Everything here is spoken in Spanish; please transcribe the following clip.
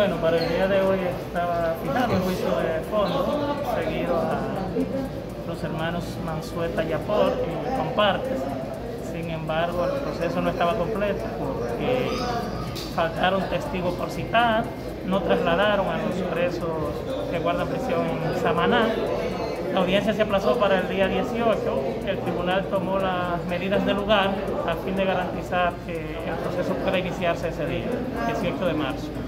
Bueno, para el día de hoy estaba fijado el juicio de fondo, seguido a los hermanos Mansueta Yapor y Compartes. Sin embargo, el proceso no estaba completo porque faltaron testigos por citar, no trasladaron a los presos que guardan prisión en Samaná. La audiencia se aplazó para el día 18. El tribunal tomó las medidas del lugar a fin de garantizar que el proceso pueda iniciarse ese día, 18 de marzo.